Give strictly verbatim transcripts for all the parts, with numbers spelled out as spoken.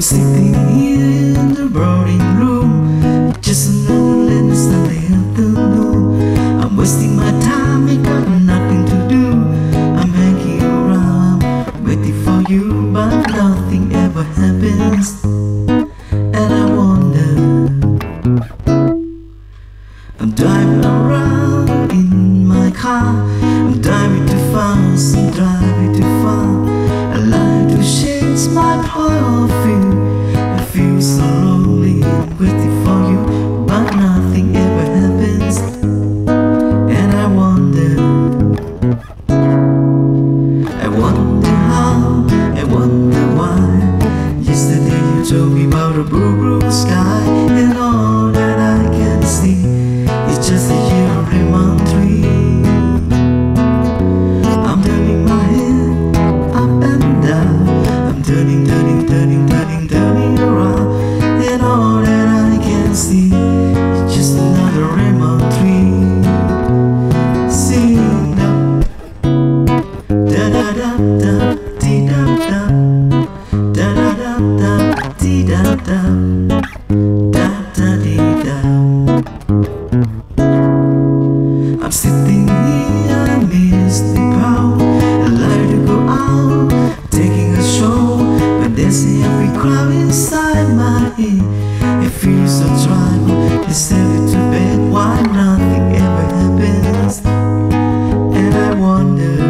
sitting here in the boring room, just another late Sunday afternoon. I'm wasting my time, I got nothing to do. I'm hanging around, waiting for you, but nothing ever happens. And I wonder, I'm driving around in my car, I'm driving too fast, I'm driving too far. I like to change my point of view. I feel so lonely, I'm waiting for you, but nothing ever happens. And I wonder, I wonder how, I wonder why. Yesterday you told me about a blue, blue sky, and all that I can see is just a yellow lemon tree. I'm turning my head up and down, I'm turning, turning, turning, turning, turning around, and all that I can see is just another lemon tree. Sing up, da da da da, dee da da, da da da da, dee da da, da da dee da. I'm sitting here, I miss the crowd. I like to go out, taking a stroll, but there's every crowd inside my head. It feels so tribal, they send it to bed, why nothing ever happens. And I wonder,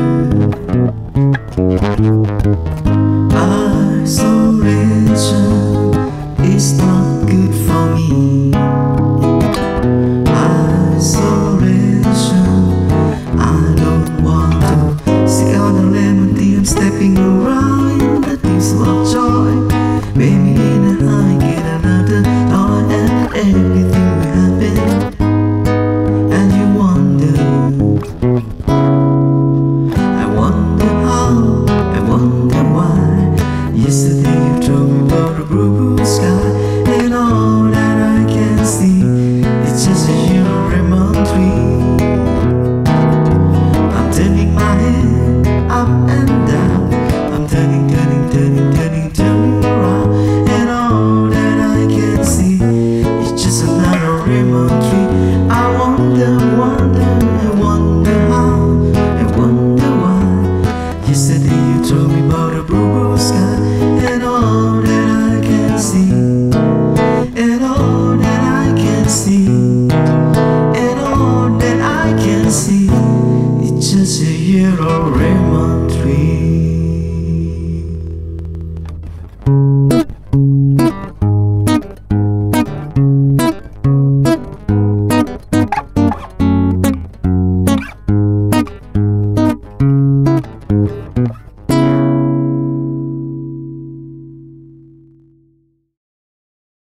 isolation is not good for me. I'm stepping around in the deeps of joy. Maybe in a high, get another toy, and everything will happen. And you wonder, I wonder how, I wonder why. Yesterday you told me about a blue, blue